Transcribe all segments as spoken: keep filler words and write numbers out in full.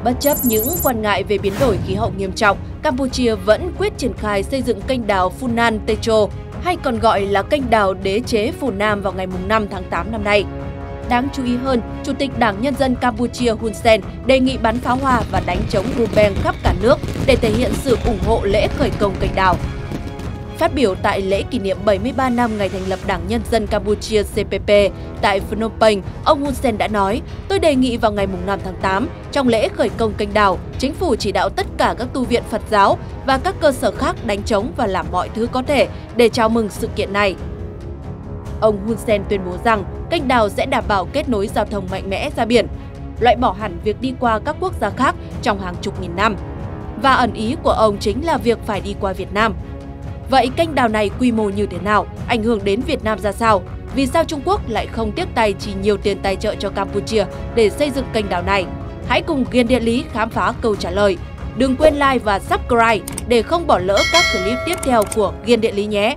Bất chấp những quan ngại về biến đổi khí hậu nghiêm trọng, Campuchia vẫn quyết triển khai xây dựng kênh đào Funan Techo, hay còn gọi là kênh đào đế chế Phù Nam vào ngày năm tháng tám năm nay. Đáng chú ý hơn, Chủ tịch Đảng Nhân dân Campuchia Hun Sen đề nghị bắn pháo hoa và đánh trống Rumbeng khắp cả nước để thể hiện sự ủng hộ lễ khởi công kênh đào. Phát biểu tại lễ kỷ niệm bảy mươi ba năm ngày thành lập Đảng Nhân dân Campuchia C P P tại Phnom Penh, ông Hun Sen đã nói, tôi đề nghị vào ngày năm tháng tám, trong lễ khởi công kênh đào, chính phủ chỉ đạo tất cả các tu viện Phật giáo và các cơ sở khác đánh trống và làm mọi thứ có thể để chào mừng sự kiện này. Ông Hun Sen tuyên bố rằng kênh đào sẽ đảm bảo kết nối giao thông mạnh mẽ ra biển, loại bỏ hẳn việc đi qua các quốc gia khác trong hàng chục nghìn năm. Và ẩn ý của ông chính là việc phải đi qua Việt Nam. Vậy kênh đào này quy mô như thế nào? Ảnh hưởng đến Việt Nam ra sao? Vì sao Trung Quốc lại không tiếc tay chi nhiều tiền tài trợ cho Campuchia để xây dựng kênh đào này? Hãy cùng Ghiền Địa Lý khám phá câu trả lời. Đừng quên like và subscribe để không bỏ lỡ các clip tiếp theo của Ghiền Địa Lý nhé!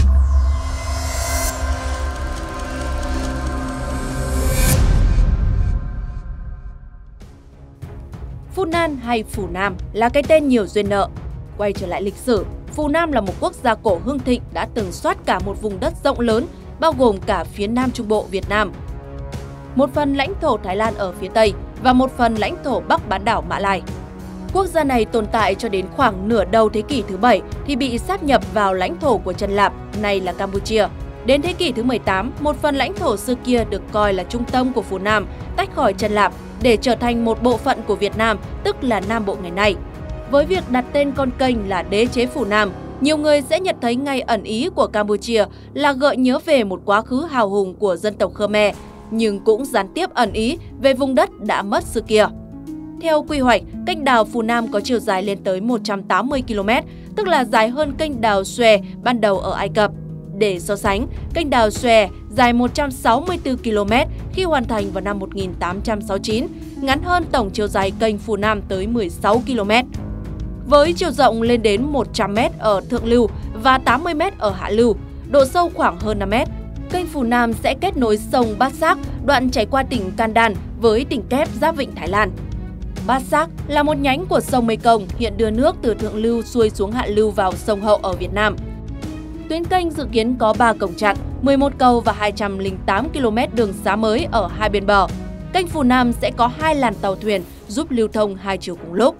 Phù Nam hay Phù Nam là cái tên nhiều duyên nợ. Quay trở lại lịch sử, Phù Nam là một quốc gia cổ hưng thịnh đã từng soát cả một vùng đất rộng lớn, bao gồm cả phía Nam Trung Bộ Việt Nam, một phần lãnh thổ Thái Lan ở phía Tây và một phần lãnh thổ Bắc bán đảo Mã Lai. Quốc gia này tồn tại cho đến khoảng nửa đầu thế kỷ thứ bảy thì bị sáp nhập vào lãnh thổ của Chân Lạp, nay là Campuchia. Đến thế kỷ thứ mười tám, một phần lãnh thổ xưa kia được coi là trung tâm của Phù Nam tách khỏi Chân Lạp để trở thành một bộ phận của Việt Nam, tức là Nam Bộ ngày nay. Với việc đặt tên con kênh là đế chế Phù Nam, nhiều người sẽ nhận thấy ngay ẩn ý của Campuchia là gợi nhớ về một quá khứ hào hùng của dân tộc Khmer, nhưng cũng gián tiếp ẩn ý về vùng đất đã mất xưa kia. Theo quy hoạch, kênh đào Phù Nam có chiều dài lên tới một trăm tám mươi ki lô mét, tức là dài hơn kênh đào Suez ban đầu ở Ai Cập. Để so sánh, kênh đào Suez dài một trăm sáu mươi tư ki lô mét khi hoàn thành vào năm một nghìn tám trăm sáu mươi chín, ngắn hơn tổng chiều dài kênh Phù Nam tới mười sáu ki lô mét. Với chiều rộng lên đến một trăm mét ở thượng lưu và tám mươi mét ở hạ lưu, độ sâu khoảng hơn năm mét, kênh Phù Nam sẽ kết nối sông Bát Sát, đoạn chảy qua tỉnh Kandan với tỉnh Kép giáp vịnh Thái Lan. Bát Sát là một nhánh của sông Mekong, hiện đưa nước từ thượng lưu xuôi xuống hạ lưu vào sông Hậu ở Việt Nam. Tuyến kênh dự kiến có ba cổng chặn, mười một cầu và hai trăm lẻ tám ki lô mét đường xá mới ở hai bên bờ. Kênh Phù Nam sẽ có hai làn tàu thuyền giúp lưu thông hai chiều cùng lúc.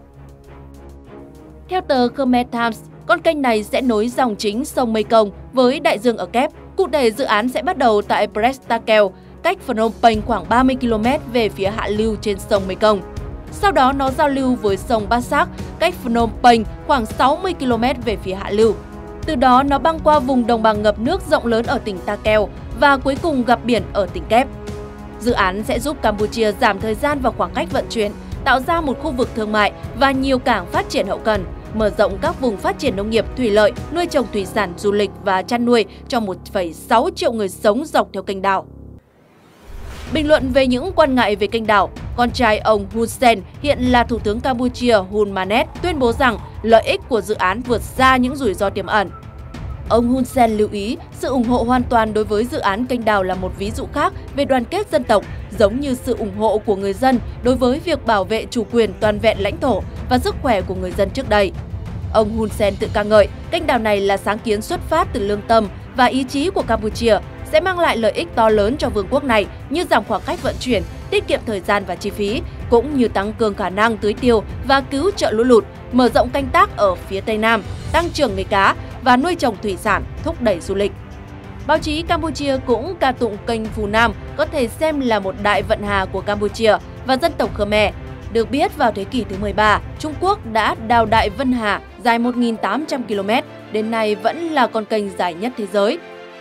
Theo tờ Khmer Times, con kênh này sẽ nối dòng chính sông Mekong với đại dương ở Kép. Cụ thể, dự án sẽ bắt đầu tại Prestakel, cách Phnom Penh khoảng ba mươi ki lô mét về phía hạ lưu trên sông Mekong. Sau đó nó giao lưu với sông Bát Sát, cách Phnom Penh khoảng sáu mươi ki lô mét về phía hạ lưu. Từ đó nó băng qua vùng đồng bằng ngập nước rộng lớn ở tỉnh Takeo và cuối cùng gặp biển ở tỉnh Kép. Dự án sẽ giúp Campuchia giảm thời gian và khoảng cách vận chuyển, tạo ra một khu vực thương mại và nhiều cảng phát triển hậu cần, mở rộng các vùng phát triển nông nghiệp, thủy lợi, nuôi trồng thủy sản, du lịch và chăn nuôi cho một phẩy sáu triệu người sống dọc theo kênh đào. Bình luận về những quan ngại về kênh đào, con trai ông Hun Sen, hiện là Thủ tướng Campuchia Hun Manet, tuyên bố rằng lợi ích của dự án vượt xa những rủi ro tiềm ẩn. Ông Hun Sen lưu ý, sự ủng hộ hoàn toàn đối với dự án kênh đào là một ví dụ khác về đoàn kết dân tộc, giống như sự ủng hộ của người dân đối với việc bảo vệ chủ quyền toàn vẹn lãnh thổ và sức khỏe của người dân trước đây. Ông Hun Sen tự ca ngợi, kênh đào này là sáng kiến xuất phát từ lương tâm và ý chí của Campuchia, sẽ mang lại lợi ích to lớn cho vương quốc này như giảm khoảng cách vận chuyển, tiết kiệm thời gian và chi phí, cũng như tăng cường khả năng tưới tiêu và cứu trợ lũ lụt, mở rộng canh tác ở phía Tây Nam, tăng trưởng nghề cá và nuôi trồng thủy sản, thúc đẩy du lịch. Báo chí Campuchia cũng ca tụng kênh Phù Nam có thể xem là một đại vận hà của Campuchia và dân tộc Khmer. Được biết, vào thế kỷ thứ mười ba, Trung Quốc đã đào đại Vân Hà dài một nghìn tám trăm ki lô mét, đến nay vẫn là con kênh dài nhất thế giới.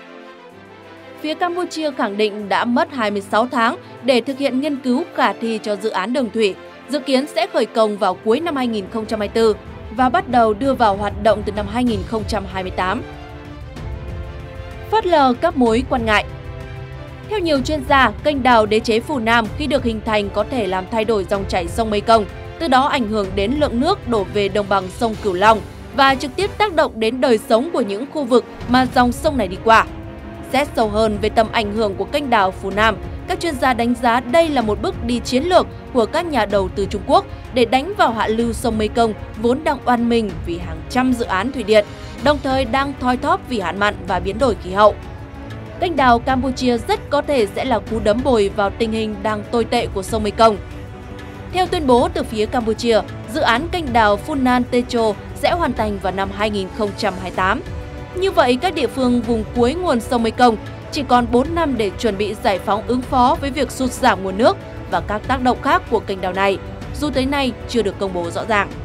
Phía Campuchia khẳng định đã mất hai mươi sáu tháng để thực hiện nghiên cứu khả thi cho dự án đường thủy, dự kiến sẽ khởi công vào cuối năm hai nghìn không trăm hai mươi tư và bắt đầu đưa vào hoạt động từ năm hai nghìn không trăm hai mươi tám. Phớt lờ các mối quan ngại. Theo nhiều chuyên gia, kênh đào đế chế Phù Nam khi được hình thành có thể làm thay đổi dòng chảy sông Mekong, từ đó ảnh hưởng đến lượng nước đổ về đồng bằng sông Cửu Long và trực tiếp tác động đến đời sống của những khu vực mà dòng sông này đi qua. Xét sâu hơn về tầm ảnh hưởng của kênh đào Phù Nam, các chuyên gia đánh giá đây là một bước đi chiến lược của các nhà đầu tư Trung Quốc để đánh vào hạ lưu sông Mekong vốn đang oằn mình vì hàng trăm dự án thủy điện, đồng thời đang thoi thóp vì hạn mặn và biến đổi khí hậu. Kênh đào Campuchia rất có thể sẽ là cú đấm bồi vào tình hình đang tồi tệ của sông Mekong. Theo tuyên bố từ phía Campuchia, dự án kênh đào Funan Techo sẽ hoàn thành vào năm hai nghìn không trăm hai mươi tám. Như vậy, các địa phương vùng cuối nguồn sông Mekong chỉ còn bốn năm để chuẩn bị giải phóng ứng phó với việc sụt giảm nguồn nước và các tác động khác của kênh đào này, dù tới nay chưa được công bố rõ ràng.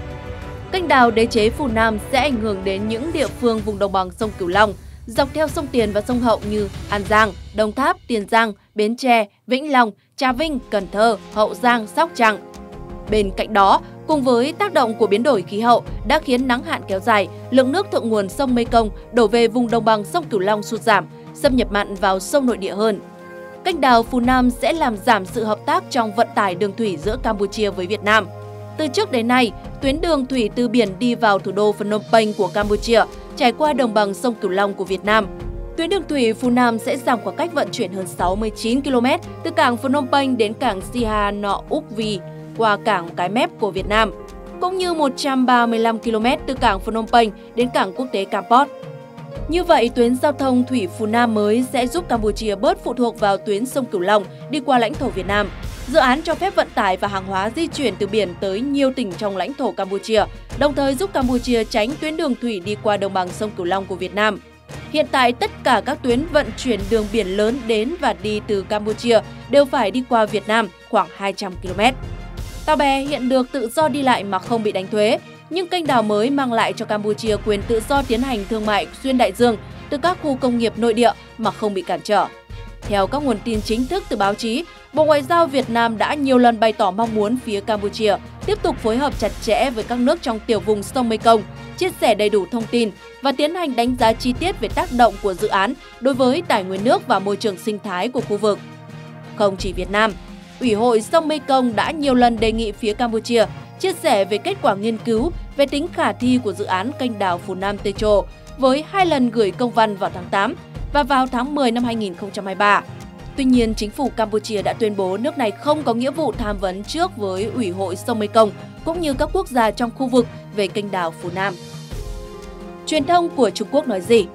Kênh đào đế chế Phù Nam sẽ ảnh hưởng đến những địa phương vùng đồng bằng sông Cửu Long, dọc theo sông Tiền và sông Hậu như An Giang, Đồng Tháp, Tiền Giang, Bến Tre, Vĩnh Long, Trà Vinh, Cần Thơ, Hậu Giang, Sóc Trăng. Bên cạnh đó, cùng với tác động của biến đổi khí hậu đã khiến nắng hạn kéo dài, lượng nước thượng nguồn sông Mekong đổ về vùng đồng bằng sông Cửu Long sụt giảm, xâm nhập mặn vào sông nội địa hơn. Kênh đào Phù Nam sẽ làm giảm sự hợp tác trong vận tải đường thủy giữa Campuchia với Việt Nam. Từ trước đến nay, tuyến đường thủy từ biển đi vào thủ đô Phnom Penh của Campuchia trải qua đồng bằng sông Cửu Long của Việt Nam. Tuyến đường thủy Phù Nam sẽ giảm khoảng cách vận chuyển hơn sáu mươi chín ki lô mét từ cảng Phnom Penh đến cảng Sihanoukville qua cảng Cái Mép của Việt Nam, cũng như một trăm ba mươi lăm ki lô mét từ cảng Phnom Penh đến cảng quốc tế Kampot. Như vậy, tuyến giao thông thủy Phù Nam mới sẽ giúp Campuchia bớt phụ thuộc vào tuyến sông Cửu Long đi qua lãnh thổ Việt Nam. Dự án cho phép vận tải và hàng hóa di chuyển từ biển tới nhiều tỉnh trong lãnh thổ Campuchia, đồng thời giúp Campuchia tránh tuyến đường thủy đi qua đồng bằng sông Cửu Long của Việt Nam. Hiện tại, tất cả các tuyến vận chuyển đường biển lớn đến và đi từ Campuchia đều phải đi qua Việt Nam khoảng hai trăm ki lô mét. Tàu bè hiện được tự do đi lại mà không bị đánh thuế, nhưng kênh đào mới mang lại cho Campuchia quyền tự do tiến hành thương mại xuyên đại dương từ các khu công nghiệp nội địa mà không bị cản trở. Theo các nguồn tin chính thức từ báo chí, Bộ Ngoại giao Việt Nam đã nhiều lần bày tỏ mong muốn phía Campuchia tiếp tục phối hợp chặt chẽ với các nước trong tiểu vùng sông Mekong, chia sẻ đầy đủ thông tin và tiến hành đánh giá chi tiết về tác động của dự án đối với tài nguyên nước và môi trường sinh thái của khu vực. Không chỉ Việt Nam, Ủy hội sông Mekong đã nhiều lần đề nghị phía Campuchia chia sẻ về kết quả nghiên cứu về tính khả thi của dự án kênh đào Phù Nam Techo với hai lần gửi công văn vào tháng tám và vào tháng mười năm hai nghìn không trăm hai mươi ba. Tuy nhiên, chính phủ Campuchia đã tuyên bố nước này không có nghĩa vụ tham vấn trước với Ủy hội sông Mekong cũng như các quốc gia trong khu vực về kênh đào Phù Nam. Truyền thông của Trung Quốc nói gì?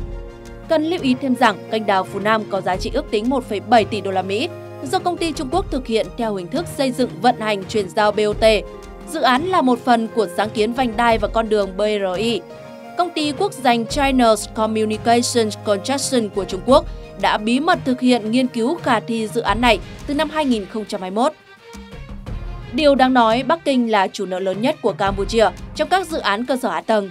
Cần lưu ý thêm rằng kênh đào Phù Nam có giá trị ước tính một phẩy bảy tỷ đô la Mỹ do công ty Trung Quốc thực hiện theo hình thức xây dựng vận hành chuyển giao bê o tê. Dự án là một phần của sáng kiến vành đai và con đường bê rờ i. Công ty quốc doanh China's Communications Construction của Trung Quốc đã bí mật thực hiện nghiên cứu khả thi dự án này từ năm hai nghìn không trăm hai mươi mốt. Điều đáng nói, Bắc Kinh là chủ nợ lớn nhất của Campuchia trong các dự án cơ sở hạ tầng.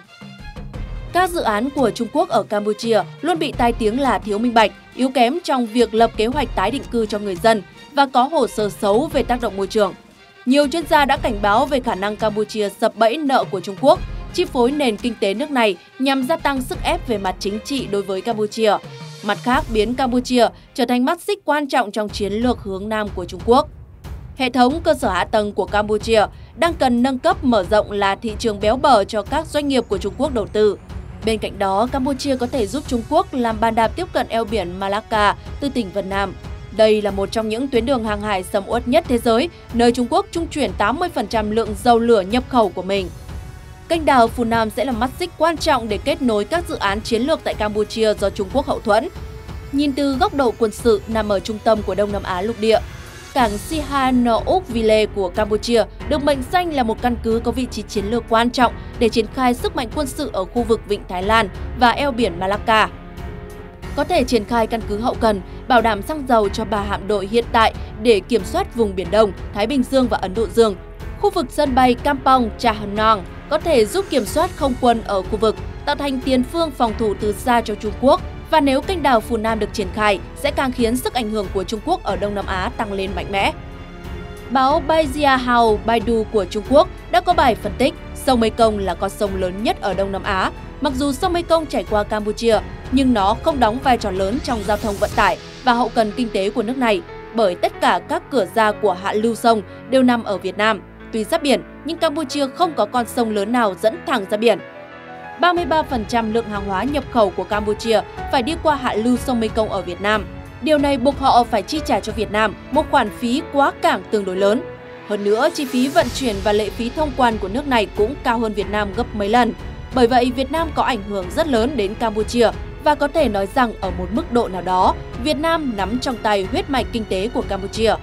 Các dự án của Trung Quốc ở Campuchia luôn bị tai tiếng là thiếu minh bạch, yếu kém trong việc lập kế hoạch tái định cư cho người dân và có hồ sơ xấu về tác động môi trường. Nhiều chuyên gia đã cảnh báo về khả năng Campuchia sập bẫy nợ của Trung Quốc, chi phối nền kinh tế nước này nhằm gia tăng sức ép về mặt chính trị đối với Campuchia. Mặt khác, biến Campuchia trở thành mắt xích quan trọng trong chiến lược hướng Nam của Trung Quốc. Hệ thống cơ sở hạ tầng của Campuchia đang cần nâng cấp mở rộng là thị trường béo bở cho các doanh nghiệp của Trung Quốc đầu tư. Bên cạnh đó, Campuchia có thể giúp Trung Quốc làm bàn đạp tiếp cận eo biển Malacca từ tỉnh Vân Nam. Đây là một trong những tuyến đường hàng hải sầm uất nhất thế giới, nơi Trung Quốc trung chuyển tám mươi phần trăm lượng dầu lửa nhập khẩu của mình. Kênh đào Phù Nam sẽ là mắt xích quan trọng để kết nối các dự án chiến lược tại Campuchia do Trung Quốc hậu thuẫn. Nhìn từ góc độ quân sự nằm ở trung tâm của Đông Nam Á lục địa, cảng Sihanoukville của Campuchia được mệnh danh là một căn cứ có vị trí chiến lược quan trọng để triển khai sức mạnh quân sự ở khu vực Vịnh Thái Lan và eo biển Malacca. Có thể triển khai căn cứ hậu cần, bảo đảm xăng dầu cho ba hạm đội hiện tại để kiểm soát vùng Biển Đông, Thái Bình Dương và Ấn Độ Dương. Khu vực sân bay Kampong Chahanong có thể giúp kiểm soát không quân ở khu vực, tạo thành tiền phương phòng thủ từ xa cho Trung Quốc. Và nếu kênh đào Phù Nam được triển khai, sẽ càng khiến sức ảnh hưởng của Trung Quốc ở Đông Nam Á tăng lên mạnh mẽ. Báo Baijiahao Baidu của Trung Quốc đã có bài phân tích sông Mekong là con sông lớn nhất ở Đông Nam Á. Mặc dù sông Mekong chảy qua Campuchia, nhưng nó không đóng vai trò lớn trong giao thông vận tải và hậu cần kinh tế của nước này, bởi tất cả các cửa ra của hạ lưu sông đều nằm ở Việt Nam. Tuy giáp biển, nhưng Campuchia không có con sông lớn nào dẫn thẳng ra biển. ba mươi ba phần trăm lượng hàng hóa nhập khẩu của Campuchia phải đi qua hạ lưu sông Mekong ở Việt Nam. Điều này buộc họ phải chi trả cho Việt Nam một khoản phí quá cảng tương đối lớn. Hơn nữa, chi phí vận chuyển và lệ phí thông quan của nước này cũng cao hơn Việt Nam gấp mấy lần. Bởi vậy, Việt Nam có ảnh hưởng rất lớn đến Campuchia và có thể nói rằng ở một mức độ nào đó, Việt Nam nắm trong tay huyết mạch kinh tế của Campuchia.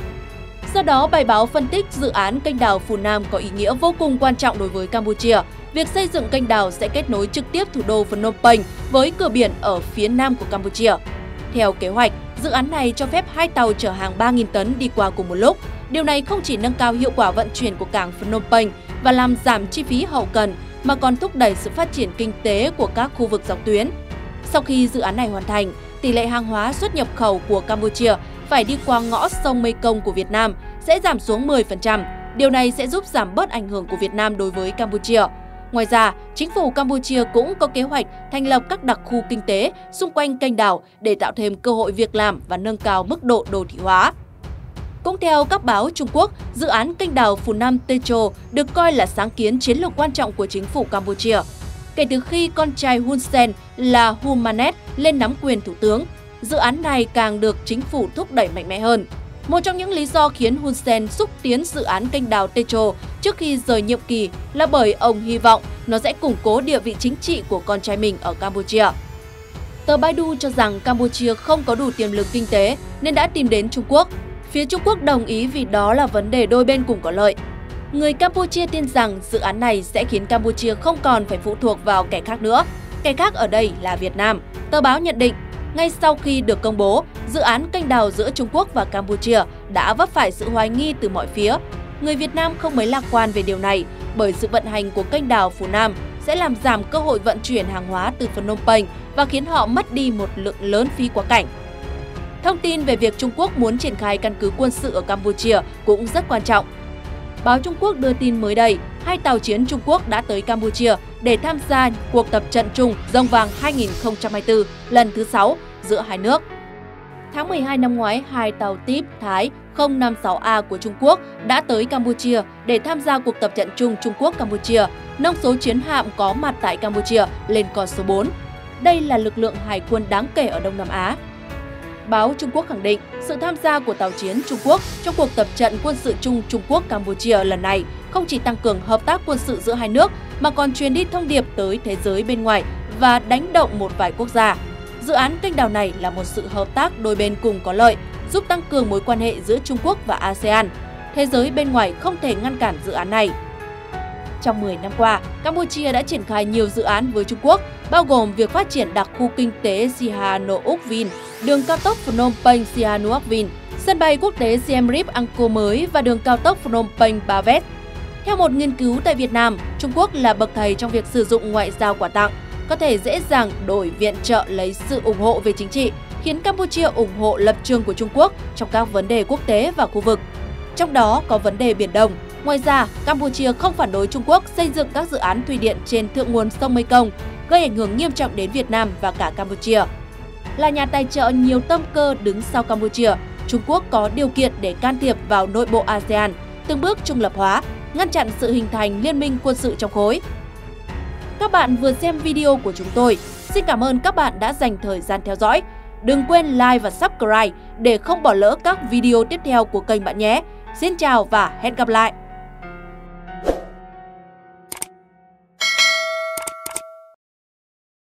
Do đó, bài báo phân tích dự án kênh đào Phù Nam có ý nghĩa vô cùng quan trọng đối với Campuchia. Việc xây dựng kênh đào sẽ kết nối trực tiếp thủ đô Phnom Penh với cửa biển ở phía nam của Campuchia. Theo kế hoạch, dự án này cho phép hai tàu chở hàng ba nghìn tấn đi qua cùng một lúc. Điều này không chỉ nâng cao hiệu quả vận chuyển của cảng Phnom Penh và làm giảm chi phí hậu cần, mà còn thúc đẩy sự phát triển kinh tế của các khu vực dọc tuyến. Sau khi dự án này hoàn thành, tỷ lệ hàng hóa xuất nhập khẩu của Campuchia phải đi qua ngõ sông Mekong của Việt Nam sẽ giảm xuống mười phần trăm. Điều này sẽ giúp giảm bớt ảnh hưởng của Việt Nam đối với Campuchia. Ngoài ra, chính phủ Campuchia cũng có kế hoạch thành lập các đặc khu kinh tế xung quanh kênh đào để tạo thêm cơ hội việc làm và nâng cao mức độ đô thị hóa. Cũng theo các báo Trung Quốc, dự án kênh đào Phù Nam Techo được coi là sáng kiến chiến lược quan trọng của chính phủ Campuchia. Kể từ khi con trai Hun Sen là Hun Manet lên nắm quyền thủ tướng, dự án này càng được chính phủ thúc đẩy mạnh mẽ hơn. Một trong những lý do khiến Hun Sen xúc tiến dự án kênh đào Techo trước khi rời nhiệm kỳ là bởi ông hy vọng nó sẽ củng cố địa vị chính trị của con trai mình ở Campuchia. Tờ Baidu cho rằng Campuchia không có đủ tiềm lực kinh tế nên đã tìm đến Trung Quốc. Phía Trung Quốc đồng ý vì đó là vấn đề đôi bên cùng có lợi. Người Campuchia tin rằng dự án này sẽ khiến Campuchia không còn phải phụ thuộc vào kẻ khác nữa. Kẻ khác ở đây là Việt Nam. Tờ báo nhận định, ngay sau khi được công bố, dự án kênh đào giữa Trung Quốc và Campuchia đã vấp phải sự hoài nghi từ mọi phía. Người Việt Nam không mấy lạc quan về điều này bởi sự vận hành của kênh đào Phù Nam sẽ làm giảm cơ hội vận chuyển hàng hóa từ Phnom Penh và khiến họ mất đi một lượng lớn phí quá cảnh. Thông tin về việc Trung Quốc muốn triển khai căn cứ quân sự ở Campuchia cũng rất quan trọng. Báo Trung Quốc đưa tin mới đây, hai tàu chiến Trung Quốc đã tới Campuchia để tham gia cuộc tập trận chung Rồng Vàng hai nghìn không trăm hai mươi tư lần thứ sáu giữa hai nước. Tháng mười hai năm ngoái, hai tàu tiếp Thái không năm sáu A của Trung Quốc đã tới Campuchia để tham gia cuộc tập trận chung Trung Quốc-Campuchia, nâng số chiến hạm có mặt tại Campuchia lên con số bốn. Đây là lực lượng hải quân đáng kể ở Đông Nam Á. Báo Trung Quốc khẳng định sự tham gia của tàu chiến Trung Quốc trong cuộc tập trận quân sự chung Trung Quốc-Campuchia lần này không chỉ tăng cường hợp tác quân sự giữa hai nước mà còn truyền đi thông điệp tới thế giới bên ngoài và đánh động một vài quốc gia. Dự án kênh đào này là một sự hợp tác đôi bên cùng có lợi, giúp tăng cường mối quan hệ giữa Trung Quốc và a sê an. Thế giới bên ngoài không thể ngăn cản dự án này. Trong mười năm qua, Campuchia đã triển khai nhiều dự án với Trung Quốc, bao gồm việc phát triển đặc khu kinh tế Sihanouk Vin, đường cao tốc Phnom Penh Sihanouk Vin, sân bay quốc tế Siem Reap Angkor mới và đường cao tốc Phnom Penh Ba Vét. Theo một nghiên cứu tại Việt Nam, Trung Quốc là bậc thầy trong việc sử dụng ngoại giao quà tặng, có thể dễ dàng đổi viện trợ lấy sự ủng hộ về chính trị, khiến Campuchia ủng hộ lập trường của Trung Quốc trong các vấn đề quốc tế và khu vực. Trong đó có vấn đề Biển Đông. Ngoài ra, Campuchia không phản đối Trung Quốc xây dựng các dự án thủy điện trên thượng nguồn sông Mekong, gây ảnh hưởng nghiêm trọng đến Việt Nam và cả Campuchia. Là nhà tài trợ nhiều tâm cơ đứng sau Campuchia, Trung Quốc có điều kiện để can thiệp vào nội bộ a sê an, từng bước trung lập hóa, ngăn chặn sự hình thành liên minh quân sự trong khối. Các bạn vừa xem video của chúng tôi. Xin cảm ơn các bạn đã dành thời gian theo dõi. Đừng quên like và subscribe để không bỏ lỡ các video tiếp theo của kênh bạn nhé. Xin chào và hẹn gặp lại!